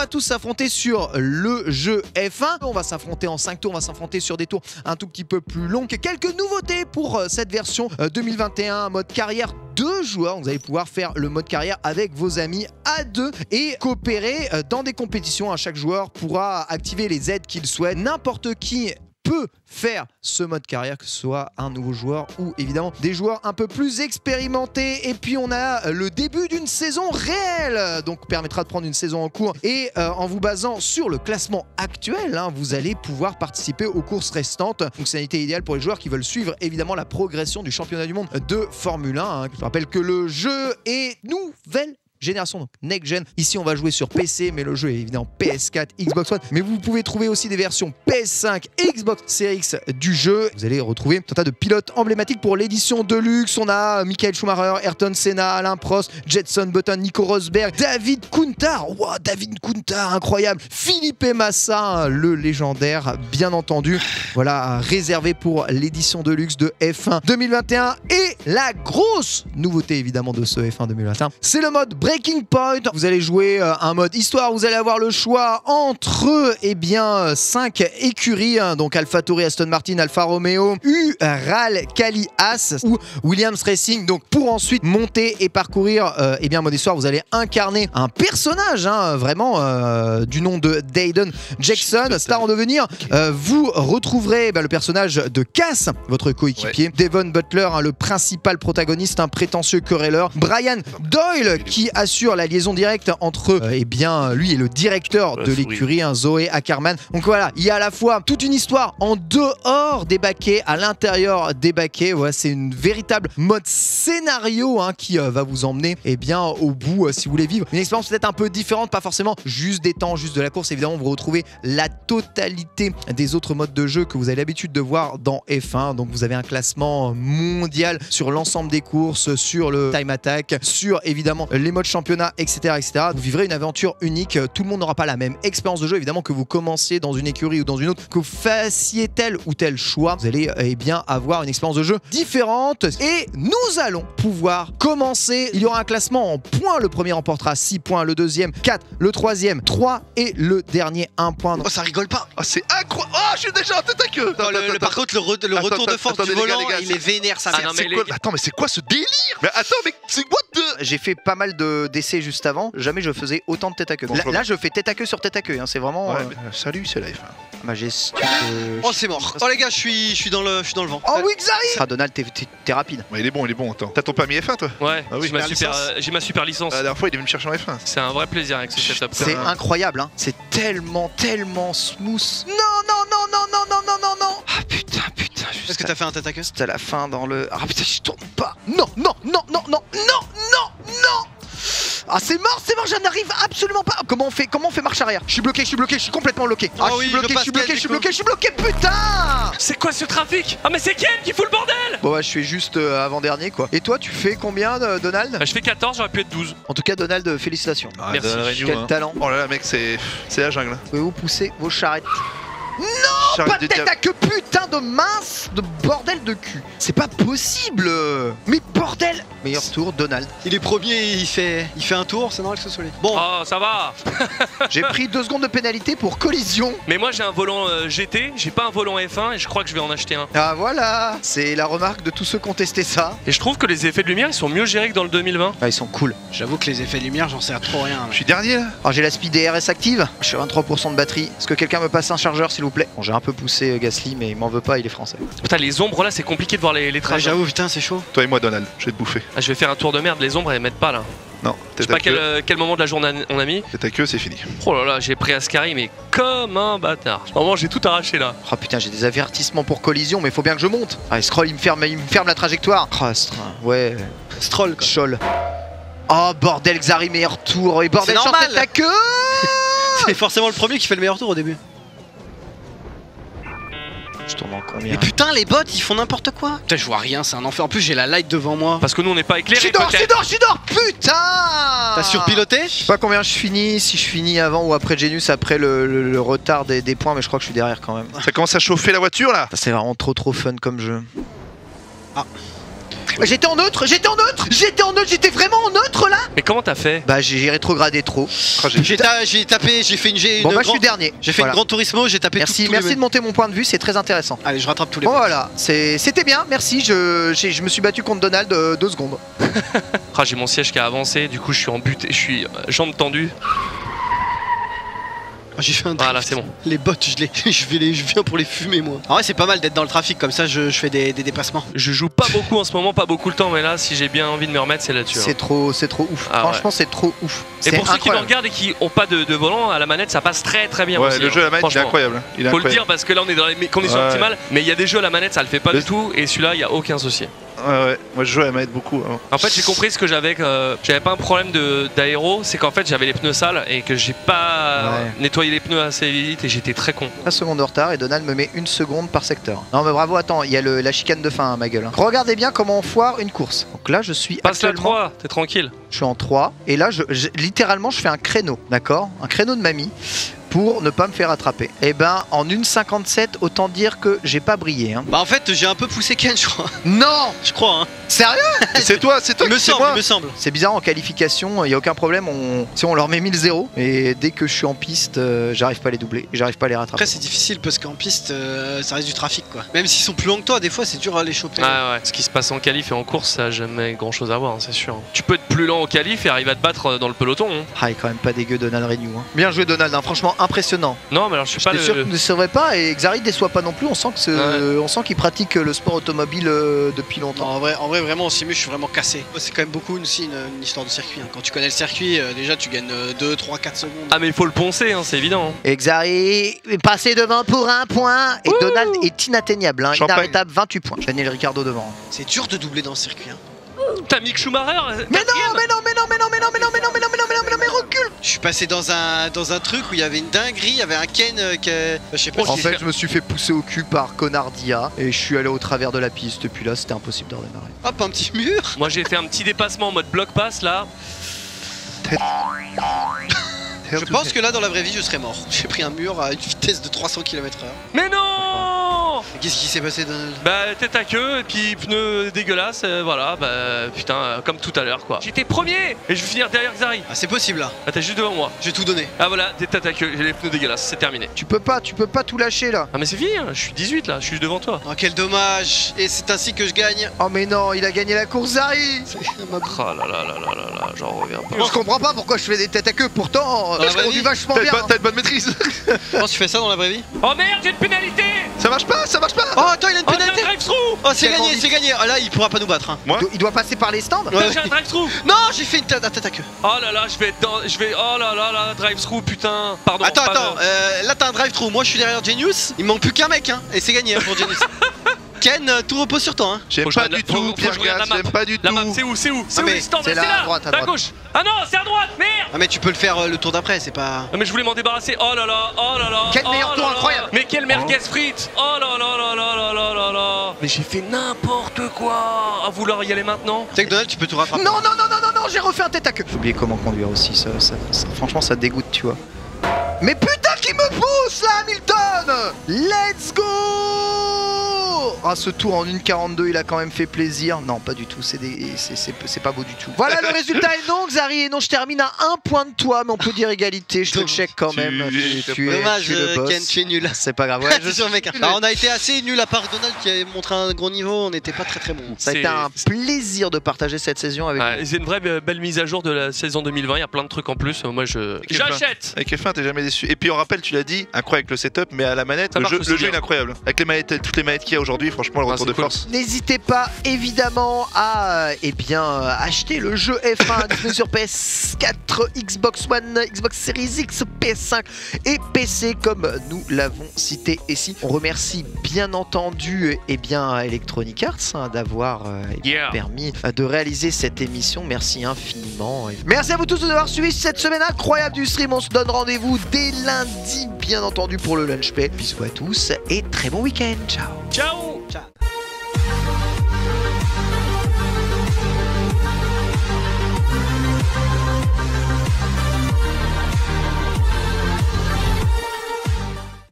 va tous s'affronter sur le jeu F1. On va s'affronter en 5 tours, on va s'affronter sur des tours un tout petit peu plus longs. Quelques nouveautés pour cette version 2021, mode carrière 2 joueurs. Vous allez pouvoir faire le mode carrière avec vos amis à 2 et coopérer dans des compétitions. Chaque joueur pourra activer les aides qu'il souhaite. N'importe qui peut faire ce mode carrière, que ce soit un nouveau joueur ou évidemment des joueurs un peu plus expérimentés. Et puis on a le début d'une saison réelle, donc permettra de prendre une saison en cours et en vous basant sur le classement actuel, vous allez pouvoir participer aux courses restantes. Fonctionnalité idéale pour les joueurs qui veulent suivre évidemment la progression du championnat du monde de Formule 1. Je rappelle que le jeu est nouvelle génération, donc next gen. Ici on va jouer sur PC, mais le jeu est évidemment PS4, Xbox One, mais vous pouvez trouver aussi des versions PS5 et Xbox Series X du jeu. Vous allez retrouver un tas de pilotes emblématiques pour l'édition Deluxe. On a Michael Schumacher, Ayrton Senna, Alain Prost, Jetson Button, Nico Rosberg, David Coulthard, wow, David Coulthard, incroyable, Felipe Massa, le légendaire, bien entendu. Voilà, réservé pour l'édition Deluxe de F1 2021. Et la grosse nouveauté évidemment de ce F1 2021, c'est le mode Breaking Point. Vous allez jouer un mode histoire, vous allez avoir le choix entre 5 écuries, donc AlphaTauri, Aston Martin, Alfa Romeo, Ural, Kali, Haas ou Williams Racing. Donc pour ensuite monter et parcourir mode histoire, vous allez incarner un personnage vraiment du nom de Dayton Jackson, star en devenir. Vous retrouverez le personnage de Cass, votre coéquipier, Devon Butler, le principal protagoniste, un prétentieux querelleur, Brian Doyle qui assure la liaison directe entre lui et le directeur de l'écurie, Zoé Ackerman. Donc voilà, il y a à la fois toute une histoire en dehors des baquets, à l'intérieur des baquets. Voilà, c'est une véritable mode scénario qui va vous emmener au bout si vous voulez vivre une expérience peut-être un peu différente, pas forcément juste des temps, juste de la course. Évidemment, vous retrouvez la totalité des autres modes de jeu que vous avez l'habitude de voir dans F1. Donc vous avez un classement mondial sur l'ensemble des courses, sur le time attack, sur évidemment les modes championnat, etc., etc. Vous vivrez une aventure unique. Tout le monde n'aura pas la même expérience de jeu. Évidemment, que vous commenciez dans une écurie ou dans une autre, que vous fassiez tel ou tel choix, vous allez avoir une expérience de jeu différente. Et nous allons pouvoir commencer. Il y aura un classement en points. Le premier remportera 6 points, le deuxième 4, le troisième 3 et le dernier 1 point. Oh, ça rigole pas. Oh, c'est incroyable. Oh, je suis déjà en tête à queue. Par contre, le retour de force du volant, les gars, il est vénère, sa mère. Attends, mais c'est quoi ce délire? Mais attends, mais c'est what the... J'ai fait pas mal d'essais juste avant. Jamais je faisais autant de tête à queue. Là, je fais tête à queue sur tête à queue. C'est vraiment. Ouais, salut, c'est la F1. Majestueux. Oh, c'est mort. Oh les gars, je suis dans le vent. Oh oui, Xari. Ah, Donald, t'es rapide. Ouais, il est bon. Attends. T'as ton permis F1 toi? Ouais, ah, oui, j'ai ma super licence. La dernière fois, il est venu me chercher en F1. C'est un vrai plaisir avec ce setup. C'est incroyable, C'est tellement smooth. Non. Ah putain. Est-ce que t'as fait un tête à queue? C'était à la fin dans le. Ah putain, je tourne pas. Non. Ah c'est mort, je n'arrive absolument pas. Comment on fait marche arrière? Je suis bloqué, je suis complètement bloqué. Ah oui, je suis bloqué, putain. C'est quoi ce trafic? Ah mais c'est Ken qui fout le bordel. Bon bah je suis juste avant-dernier quoi. Et toi tu fais combien Donald? Je fais 14, j'aurais pu être 12. En tout cas Donald, félicitations. Ah, merci. Quel talent. Oh là là mec, c'est la jungle. Pouvez-vous pousser vos charrettes? Non, pas de tête à queue, putain de mince, de bordel de cul. C'est pas possible. Mais bordel. Meilleur tour, Donald. Il est premier, il fait un tour, c'est normal que ce soit lui. Bon. Oh, ça va. J'ai pris 2 secondes de pénalité pour collision. Mais moi j'ai un volant GT, j'ai pas un volant F1 et je crois que je vais en acheter un. Ah voilà, c'est la remarque de tous ceux qui ont testé ça. Et je trouve que les effets de lumière ils sont mieux gérés que dans le 2020. Ah ils sont cool. J'avoue que les effets de lumière, j'en sais trop rien. Je suis dernier là. Alors j'ai la speed DRS active, je suis à 23% de batterie. Est-ce que quelqu'un me passe un chargeur s'il vous plaît? Bon, j'ai un peu poussé Gasly mais il m'en veut pas, il est français. Putain les ombres là c'est compliqué de voir les Ah, traces. j'avoue, putain c'est chaud. Toi et moi Donald, je vais te bouffer. Ah, je vais faire un tour de merde, les ombres elles m'aident pas là. Non, Je sais pas quel moment de la journée on a mis. Tête à queue, c'est fini. Oh là là, j'ai pris Ascari mais comme un bâtard. Vraiment j'ai tout arraché là. Oh putain, j'ai des avertissements pour collision mais faut bien que je monte. Ah Scroll il me ferme la trajectoire. Oh, ouais. Stroll quoi. Scholl. Oh bordel, Xari meilleur tour. Et bordel, c'est normal. Tête à queue. C'est forcément le premier qui fait le meilleur tour au début. Je tourne en combien? Mais putain, les bots ils font n'importe quoi. Putain, je vois rien, c'est un enfer. En plus, j'ai la light devant moi. Parce que nous on n'est pas éclairés. Je suis dehors, putain. T'as surpiloté? Je sais pas combien je finis, si je finis avant ou après Genius, après le retard des points, mais je crois que je suis derrière quand même. Ça commence à chauffer la voiture là. C'est vraiment trop fun comme jeu. Ah. J'étais en neutre, j'étais en neutre, j'étais vraiment en neutre là. Mais comment t'as fait? Bah j'ai rétrogradé trop. Ah, J'ai tapé, j'ai fait une Bon bah je suis dernier. J'ai fait Voilà. une Gran Turismo, j'ai tapé Merci, tous merci les de monter mon point de vue, c'est très intéressant. Allez, je rattrape tous les Bon points. voilà, c'était bien, merci, je me suis battu contre Donald 2 secondes. Ah, j'ai mon siège qui a avancé, du coup je suis en but, je suis jambes tendues. Ah, j'ai fait un drift. Voilà, c'est bon. Les bots, je viens pour les fumer moi. En vrai, c'est pas mal d'être dans le trafic comme ça, je fais des dépassements. Je joue pas beaucoup en ce moment, pas beaucoup le temps, mais là, si j'ai bien envie de me remettre, c'est là-dessus. C'est trop ouf. Ah Franchement, c'est trop ouf. Et C'est pour ceux qui me incroyable. regardent et qui ont pas de volant à la manette, ça passe très bien Ouais, aussi. le jeu à la manette, il est franchement. incroyable. Il est Faut le incroyable. dire parce que là on est dans les conditions Ouais. optimales, mais il y a des jeux à la manette ça le fait pas Le- du tout et celui-là il y a aucun souci. Ouais. Moi, je joue à la manette beaucoup. Hein. En fait j'ai compris ce que j'avais, j'avais pas un problème d'aéro, c'est qu'en fait j'avais les pneus sales et que j'ai pas Ouais. nettoyé les pneus assez vite et j'étais très con. 1 seconde de retard et Donald me met 1 seconde par secteur. Non mais bravo, attends, il y a la chicane de fin, hein, ma gueule. Regardez bien comment on foire une course. Donc là, je suis Passe la actuellement... 3, t'es tranquille. Je suis en 3 et là littéralement je fais un créneau, d'accord? Un créneau de mamie pour ne pas me faire attraper. Et ben en 1,57, autant dire que j'ai pas brillé. Hein. Bah en fait, j'ai un peu poussé Ken, je crois. Non! Je crois, hein. Sérieux? C'est toi Il qui me c'est semble, moi. il me semble. C'est bizarre en qualification, il n'y a aucun problème, si on leur met 1000-0 et dès que je suis en piste, j'arrive pas à les doubler, j'arrive pas à les rattraper. Après, c'est difficile parce qu'en piste, ça reste du trafic quoi. Même s'ils sont plus longs que toi, des fois, c'est dur à les choper. Ouais. Ce qui se passe en qualif et en course ça a jamais grand chose à voir, hein, c'est sûr. Tu peux être plus lent au qualif et arriver à te battre dans le peloton. Hein. Ah, il est quand même pas dégueu Donald Renew. Hein. Bien joué Donald, hein, franchement impressionnant. Non mais alors je suis pas J'étais sûr qu'il ne décevrait pas et Xari ne déçoit pas non plus, on sent on sent qu'il pratique le sport automobile depuis Non, longtemps. en vrai, vraiment, en simu, je suis vraiment cassé. C'est quand même beaucoup aussi une histoire de circuit. Hein. Quand tu connais le circuit, déjà, tu gagnes 2, 3, 4 secondes. Ah mais il faut le poncer, hein, c'est évident. Hein. Et Xari est passé devant pour 1 point et Donald est inatteignable, hein, Champagne. inarrêtable, 28 points. Daniel Ricciardo devant. C'est dur de doubler dans le circuit. Hein. T'as Mick Schumacher Mais non, quatrième. mais non, mais recule. Je suis passé dans un truc où il y avait une dinguerie, il y avait un Ken je sais pas En si fait, je me suis fait pousser au cul par Conardia et je suis allé au travers de la piste. Et puis là, c'était impossible de redémarrer. Hop, un petit mur. Moi j'ai fait un petit dépassement en mode bloc pass là. Je pense que là, dans la vraie vie, je serais mort. J'ai pris un mur à une vitesse de 300 km/h. Mais non! Qu'est-ce qui s'est passé dans... Bah tête à queue et puis pneus dégueulasses, voilà, bah putain, comme tout à l'heure quoi. J'étais premier et je vais finir derrière Xari. Ah, c'est possible là. Ah t'es juste devant moi. J'ai tout donné. Ah voilà, t'es tête à queue, j'ai les pneus dégueulasses, c'est terminé. Tu peux pas tout lâcher là. Ah mais c'est fini, hein, je suis 18 là, je suis devant toi. Oh, quel dommage. Et c'est ainsi que je gagne. Oh mais non, il a gagné la course Xari. Ma Oh là là là là là là, j'en reviens pas. Je comprends pas pourquoi je fais des têtes à queue. Pourtant, la je vraie conduis vie, vachement T'as bien. une bonne maîtrise. Je pense que tu fais ça dans la vraie vie. Oh merde, j'ai une pénalité! Ça marche pas. Oh, attends, il a une Oh j'ai un pénalité. drive-through! Oh, c'est Tellement gagné, vite. c'est gagné. Ah là, il pourra pas nous battre. Hein. Moi Il doit passer par les stands. Ouais. J'ai un drive-through! Non, j'ai fait une tête à queue. Oh là là, oh là là là, drive-through, putain! Pardon. Attends, pardon. là t'as un drive-through. Moi je suis derrière Genius. Il me manque plus qu'un mec, hein. Et c'est gagné hein, pour Genius. Ken, tout repose sur toi. Hein. J'aime Faut que je pas regarde du la- tout, faut que je Pierre regarde Gas. la map. J'aime pas du La tout. map, c'est où? C'est où? C'est où mais les stands? c'est C'est là, là! à droite, à À droite. gauche! Ah non, c'est à droite! Merde! Ah, mais tu peux le faire le tour d'après, c'est pas. Ah mais je voulais m'en débarrasser. Oh là là, oh là là. Quel oh meilleur là tour là. incroyable. Mais quel merguez frites. Oh là là là là là là là là. Mais j'ai fait n'importe quoi. À vouloir y aller maintenant. Tu sais que Donald, tu peux tout rattraper. Non, j'ai refait un tête à queue. J'ai oublié comment conduire aussi, franchement ça dégoûte, tu vois. Mais putain qui me pousse là, Hamilton. Let's go. Ah, ce tour en 1,42, il a quand même fait plaisir. Non, pas du tout, c'est pas beau du tout. Voilà, le résultat est non, Xari, et non, je termine à 1 point de toi, mais on peut dire égalité, je te le check quand même. Dommage, tu es le boss. Ken, tu es nul. C'est pas grave, ouais, Ouais, c'est sûr, mec. Alors, on a été assez nul à part Donald qui a montré un gros niveau. On n'était pas très bon. Ça a été un plaisir de partager cette saison avec vous. C'est une vraie belle mise à jour de la saison 2020. Il y a plein de trucs en plus. Moi, j'achète. Avec F1, t'es jamais déçu. Et puis on rappelle, tu l'as dit, incroyable avec le setup, mais à la manette, Ça le marche jeu, aussi le jeu bien. est incroyable. Avec les manettes, toutes les manettes qu'il y a aujourd'hui, franchement, le retour c'est de cool. force. N'hésitez pas évidemment à acheter le jeu F1 disponible sur PS4, Xbox One, Xbox Series X, PS5 et PC comme nous l'avons cité ici. On remercie bien entendu Electronic Arts d'avoir permis de réaliser cette émission. Merci infiniment. Merci à vous tous d'avoir suivi cette semaine incroyable du stream. On se donne rendez-vous dès lundi bien entendu pour le Lunch Pay. Bisous à tous et très bon week-end. Ciao. Ciao. Ciao.